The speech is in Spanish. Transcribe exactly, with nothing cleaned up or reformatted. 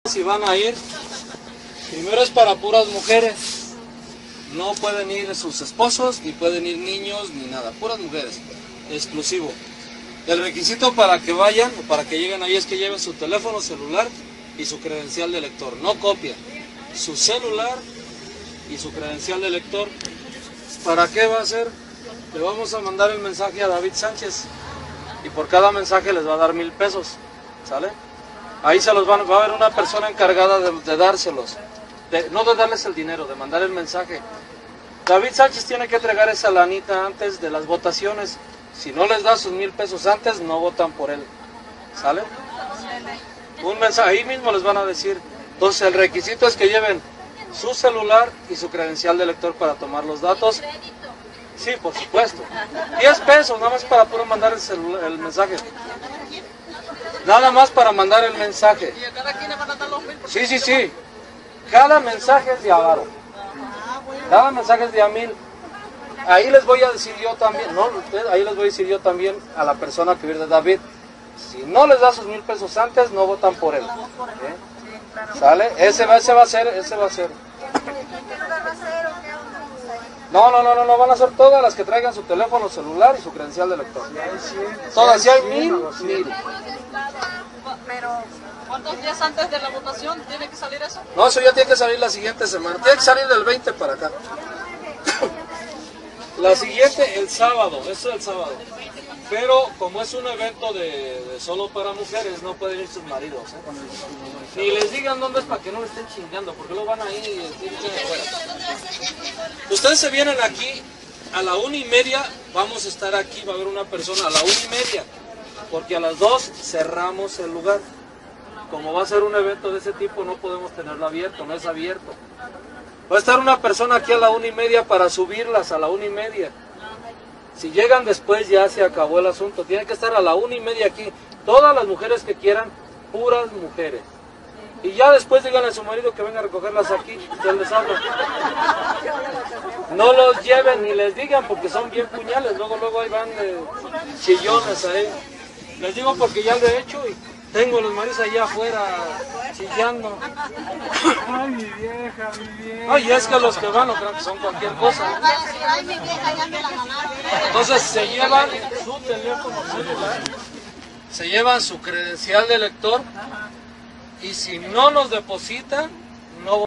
Si van a ir, primero es para puras mujeres, no pueden ir sus esposos, ni pueden ir niños, ni nada, puras mujeres, exclusivo. El requisito para que vayan, o para que lleguen ahí, es que lleven su teléfono celular y su credencial de lector, no copia, su celular y su credencial de lector. ¿Para qué va a ser? Le vamos a mandar el mensaje a David Sánchez, y por cada mensaje les va a dar mil pesos, ¿sale? Ahí se los van, va a haber una persona encargada de, de dárselos, de, no de darles el dinero, de mandar el mensaje. David Sánchez tiene que entregar esa lanita antes de las votaciones. Si no les da sus mil pesos antes, no votan por él, ¿sale? Un mensaje, ahí mismo les van a decir. Entonces el requisito es que lleven su celular y su credencial de lector para tomar los datos. Sí, por supuesto. diez pesos, nada más para puro mandar el, celular, el mensaje. Nada más para mandar el mensaje. ¿Y a cada quien le van a dar los mil? Sí, sí, sí. Cada mensaje es de a varo. Cada mensaje es de a mil. Ahí les voy a decir yo también, no, ustedes, ahí les voy a decir yo también a la persona que viene de David. Si no les da sus mil pesos antes, no votan por él. ¿Eh? ¿Sale? Ese va, ese va a ser, ese va a ser. No, no, no, no, no, van a ser todas las que traigan su teléfono celular y su credencial de lector. Todas, si hay mil, mil. Pero, ¿cuántos días antes de la votación tiene que salir eso? No, eso ya tiene que salir la siguiente semana. Tiene que salir del veinte para acá. La siguiente, el sábado, eso es el sábado. Pero como es un evento de, de solo para mujeres, no pueden ir sus maridos, ¿eh? Ni les digan dónde es para que no le estén chingando, porque luego van ahí y estén afuera. Ustedes se vienen aquí a la una y media, vamos a estar aquí, va a haber una persona a la una y media, porque a las dos cerramos el lugar. Como va a ser un evento de ese tipo, no podemos tenerlo abierto, no es abierto. Va a estar una persona aquí a la una y media para subirlas a la una y media. Si llegan después ya se acabó el asunto. Tienen que estar a la una y media aquí. Todas las mujeres que quieran, puras mujeres. Y ya después díganle a su marido que venga a recogerlas aquí. Ya les hablo. No los lleven ni les digan porque son bien puñales. Luego, luego ahí van de chillones ahí. Les digo porque ya lo he hecho y tengo los maridos allá afuera chillando. Ay, mi vieja, mi vieja. Ay, es que los que van no creo que son cualquier cosa. Ay, mi vieja, ya me la ganaron. Entonces se llevan su teléfono celular, se llevan su credencial de lector y si no nos depositan, no